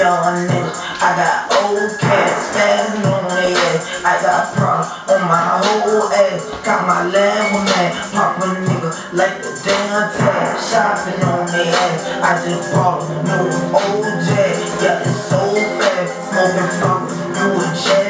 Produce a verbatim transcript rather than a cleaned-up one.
young niggas. I got old cats spazzing on their ass. I got problems on my whole ass. Got my level man, pop a nigga like the damn tag. Shopping on their ass. I just bought a new old jet. Yeah, it's so fast. Smoking from new jet.